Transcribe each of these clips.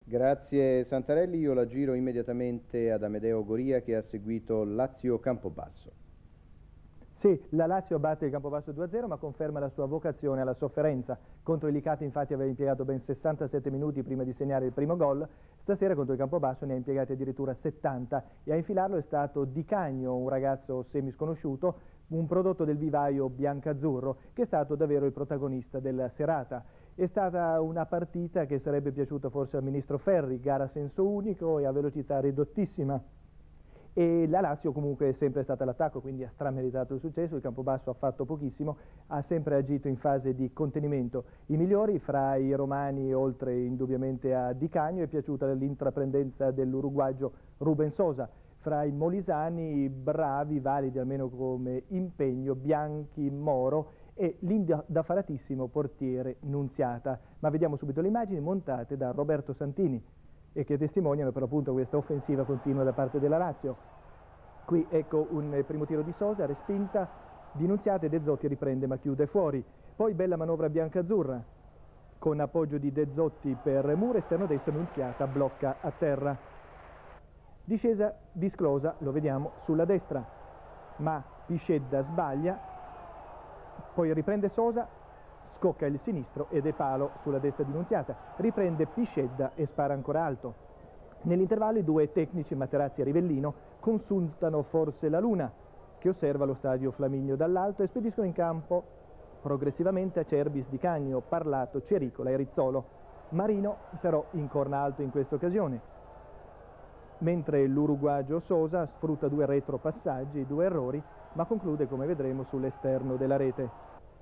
Grazie Santarelli, io la giro immediatamente ad Amedeo Goria che ha seguito Lazio-Campobasso. Sì, la Lazio batte il Campobasso 2-0 ma conferma la sua vocazione alla sofferenza. Contro i Licati infatti aveva impiegato ben 67 minuti prima di segnare il primo gol, stasera contro il Campobasso ne ha impiegati addirittura 70 e a infilarlo è stato Di Cagno, un ragazzo semisconosciuto, un prodotto del vivaio biancazzurro che è stato davvero il protagonista della serata. È stata una partita che sarebbe piaciuta forse al ministro Ferri, gara a senso unico e a velocità ridottissima. E la Lazio comunque è sempre stata all'attacco, quindi ha strameritato il successo, il Campobasso ha fatto pochissimo, ha sempre agito in fase di contenimento. I migliori fra i romani, oltre indubbiamente a Di Cagno, è piaciuta l'intraprendenza dell'uruguagio Ruben Sosa. Fra i molisani bravi, validi almeno come impegno, Bianchi, Moro e l'indaffaratissimo portiere Nunziata. Ma vediamo subito le immagini montate da Roberto Santini e che testimoniano per appunto questa offensiva continua da parte della Lazio. Qui ecco un primo tiro di Sosa, respinta di Nunziata e De Zotti riprende ma chiude fuori. Poi bella manovra biancazzurra con appoggio di De Zotti per muro, esterno destro, Nunziata blocca a terra. Discesa disclosa, lo vediamo, sulla destra, ma Piscedda sbaglia, poi riprende Sosa, scocca il sinistro ed è palo sulla destra di Nunziata, riprende Piscedda e spara ancora alto. Nell'intervallo i due tecnici, Materazzi e Rivellino, consultano forse la luna, che osserva lo stadio Flaminio dall'alto e spediscono in campo progressivamente Acerbis, Di Cagno, Parlato, Cericola e Rizzolo. Marino però incorna alto in questa occasione, mentre l'uruguagio Sosa sfrutta due retropassaggi, due errori, ma conclude, come vedremo, sull'esterno della rete.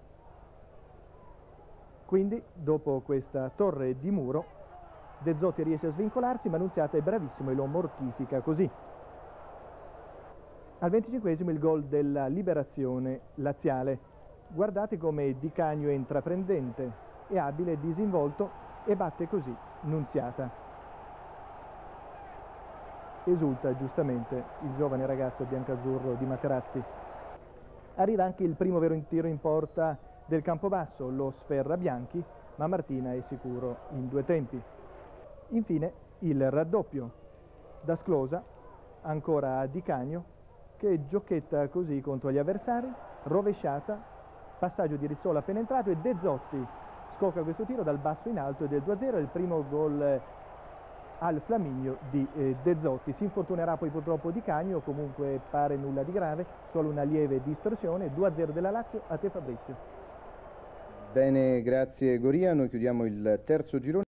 Quindi, dopo questa torre di muro, De Zotti riesce a svincolarsi, ma Nunziata è bravissimo e lo mortifica così. Al 25esimo il gol della liberazione laziale. Guardate come Di Cagno è intraprendente, è abile, disinvolto e batte così Nunziata. Esulta giustamente il giovane ragazzo biancazzurro di Materazzi. Arriva anche il primo vero tiro in porta del Campobasso, lo sferra Bianchi, ma Martina è sicuro in due tempi. Infine il raddoppio da Sclosa, ancora a Di Cagno, che giocchetta così contro gli avversari, rovesciata, passaggio di Rizzola appena entrato e De Zotti scocca questo tiro dal basso in alto ed è del 2-0, il primo gol al Flaminio di De Zotti. Si infortunerà poi purtroppo Di Cagno, comunque pare nulla di grave, solo una lieve distorsione. 2-0 della Lazio. A te Fabrizio. Bene, grazie Goria, noi chiudiamo il terzo girone.